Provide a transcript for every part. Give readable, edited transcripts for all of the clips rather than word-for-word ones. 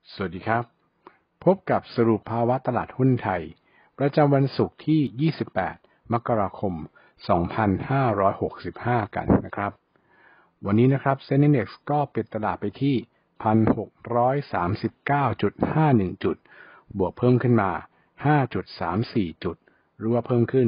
สวัสดีครับพบกับสรุปภาวะตลาดหุ้นไทยประจำวันศุกร์ที่ 28 มกราคม 2565 กันนะครับวันนี้นะครับเซ็นดี Index ก็ปิดตลาดไปที่ 1,639.51 จุดบวกเพิ่มขึ้นมา 5.34 จุดหรือว่าเพิ่มขึ้น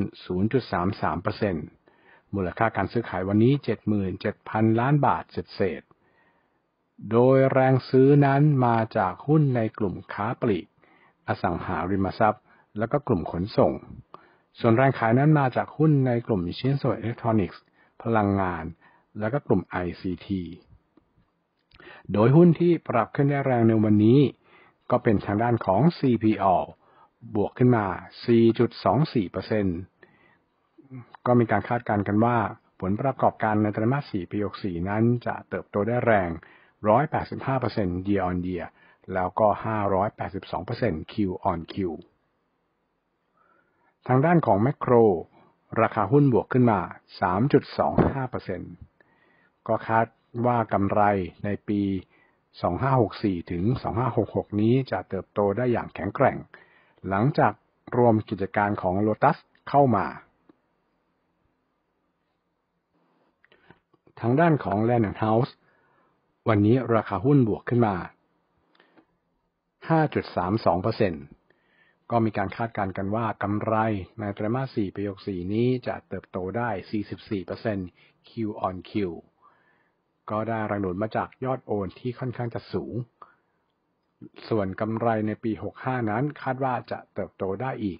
0.33% มูลค่าการซื้อขายวันนี้ 77,000 ล้านบาทเศษโดยแรงซื้อนั้นมาจากหุ้นในกลุ่มค้าปลีกอสังหาริมทรัพย์และก็กลุ่มขนส่งส่วนแรงขายนั้นมาจากหุ้นในกลุ่มชิ้นส่วนอิเล็กทรอนิกส์พลังงานและก็กลุ่ม ICT โดยหุ้นที่ปรับขึ้นได้แรงในวันนี้ก็เป็นทางด้านของ CPO บวกขึ้นมา 4.24% ก็มีการคาดการณ์กันว่าผลประกอบการในไตรมาส 4 ปี 64 นั้นจะเติบโตได้แรง 185% year on year แล้วก็ 582% Q on Q ทางด้านของแมคโครราคาหุ้นบวกขึ้นมา 3.25% ก็คาดว่ากำไรในปี 2564 ถึง 2566 นี้จะเติบโตได้อย่างแข็งแกร่งหลังจากรวมกิจการของ Lotus เข้ามาทางด้านของ Land & House วันนี้ราคาหุ้นบวกขึ้นมา 5.32% ก็มีการคาดการณ์กันว่ากำไรในไตรมาส 4 ปี 64 นี้จะเติบโตได้ 44% Q on Q ก็ได้แรงหนุนมาจากยอดโอนที่ค่อนข้างจะสูงส่วนกำไรในปี 65 นั้นคาดว่าจะเติบโตได้อีก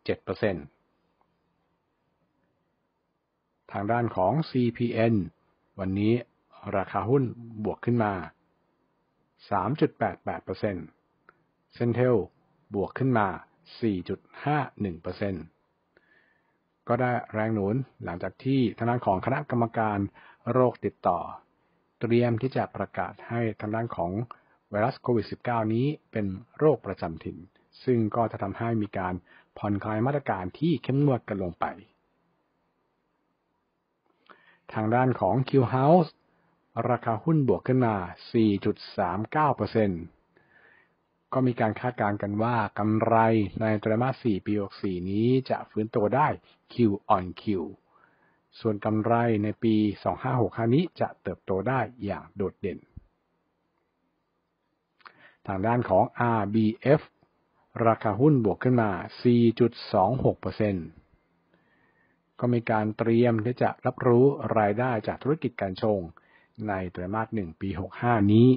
17% ทางด้านของ CPN วันนี้ราคาหุ้นบวกขึ้นมา 3.88% Centel บวกขึ้นมา 4.51% ก็ได้แรงหนุนหลังจากที่ทางด้านของคณะกรรมการโรคติดต่อเตรียมที่จะประกาศให้ทางด้านของไวรัสโควิด -19 นี้เป็นโรคประจำถิ่นซึ่งก็จะทำให้มีการผ่อนคลายมาตรการที่เข้มงวดกันลงไปทางด้านของ Q House ราคาหุ้นบวกขึ้นมา 4.39%ก็มีการคาดการณ์กันว่ากำไรในไตรมาส 4 ปี 64 นี้จะฟื้นตัวได้ Q on Q ส่วนกำไรในปี 2565 นี้จะเติบโตได้อย่างโดดเด่นทางด้านของ RBF ราคาหุ้นบวกขึ้นมา 4.26%ก็มีการเตรียมที่จะรับรู้รายได้จากธุรกิจการชงในไตรมาส 1 ปี 65 นี้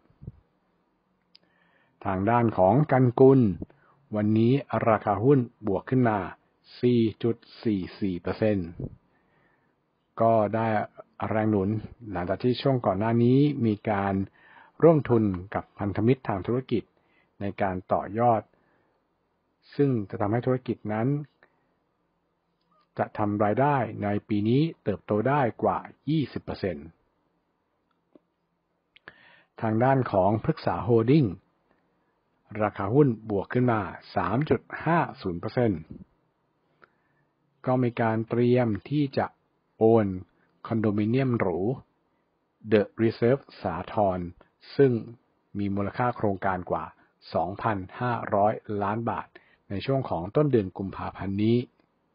ทางด้านของกันกุลวันนี้ราคาหุ้นบวกขึ้นมา 4.44% ก็ได้แรงหนุนหลังจากที่ช่วงก่อนหน้านี้มีการร่วมทุนกับพันธมิตรทางธุรกิจในการต่อยอดซึ่งจะทำให้ธุรกิจนั้นจะทำรายได้ในปีนี้เติบโตได้กว่า 20% ทางด้านของพฤกษาโฮลดิ้งราคาหุ้นบวกขึ้นมา 3.50% ก็มีการเตรียมที่จะโอนคอนโดมิเนียมหรู The Reserve สาทรซึ่งมีมูลค่าโครงการกว่า 2,500 ล้านบาทในช่วงของต้นเดือนกุมภาพันธ์นี้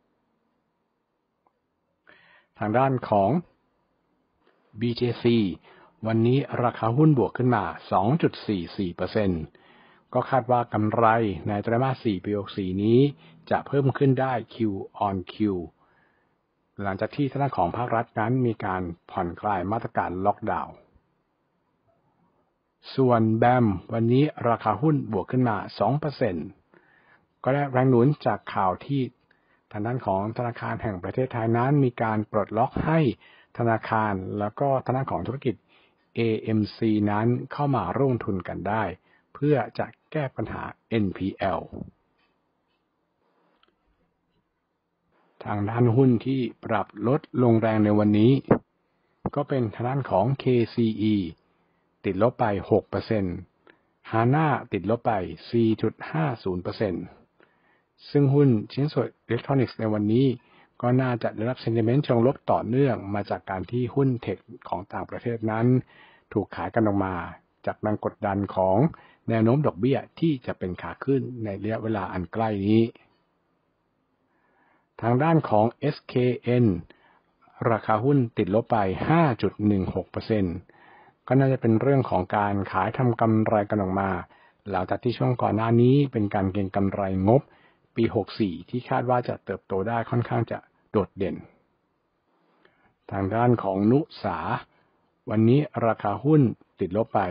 ทางด้านของ BJC วันนี้ราคาหุ้นบวกขึ้นมา 2.44% ก็คาดว่ากำไรในไตรมาส 4 ปี 64 นี้จะเพิ่มขึ้นได้ Q on Q หลังจากที่ทางด้านของภาครัฐนั้นมีการผ่อนคลายมาตรการล็อกดาวน์ส่วนแบมวันนี้ราคาหุ้นบวกขึ้นมา 2% ก็ได้แรงหนุนจากข่าวที่ทางด้านของธนาคารแห่งประเทศไทยนั้นมีการปลดล็อกให้ธนาคารแล้วก็ทางด้านของธุรกิจ AMC นั้นเข้ามาร่วมทุนกันได้เพื่อจะแก้ปัญหา NPL ทางด้านหุ้นที่ปรับลดลงแรงในวันนี้ก็เป็นทางด้านของ KCE ติดลบไป 6% HANA ติดลบไป 4.50%ซึ่งหุ้นชิ้นส่วนอิเล็กทรอนิกส์ในวันนี้ก็น่าจะได้รับ sentiment เชิงลบต่อเนื่องมาจากการที่หุ้นเทคของต่างประเทศนั้นถูกขายกันออกมาจากแรงกดดันของแนวโน้มดอกเบี้ยที่จะเป็นขาขึ้นในระยะเวลาอันใกล้นี้ทางด้านของ SKN ราคาหุ้นติดลบไป 5.16% ก็น่าจะเป็นเรื่องของการขายทำกำไรกันออกมาหลังจากที่ช่วงก่อนหน้านี้เป็นการเก็งกำไรงบปี64ที่คาดว่าจะเติบโตได้ค่อนข้างจะโดดเด่นทางด้านของนุสาวันนี้ราคาหุ้นติดลบไป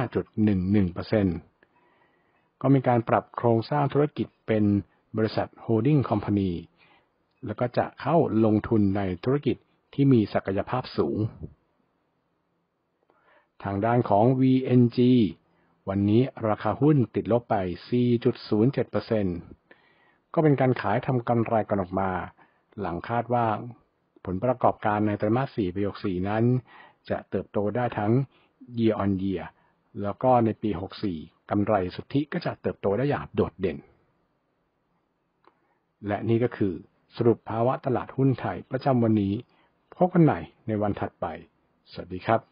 5.11% ก็มีการปรับโครงสร้างธุรกิจเป็นบริษัทโฮลดิ้งคอมพานีแล้วก็จะเข้าลงทุนในธุรกิจที่มีศักยภาพสูงทางด้านของ VNG วันนี้ราคาหุ้นติดลบไป 4.07% ก็เป็นการขายทำกำไรกันออกมาหลังคาดว่าผลประกอบการในไตรมาส 4 ปี 64 นั้นจะเติบโตได้ทั้ง year on year แล้วก็ในปี 64 กำไรสุทธิก็จะเติบโตได้อย่างโดดเด่นและนี่ก็คือสรุปภาวะตลาดหุ้นไทยประจำวันนี้พบกันใหม่ในวันถัดไปสวัสดีครับ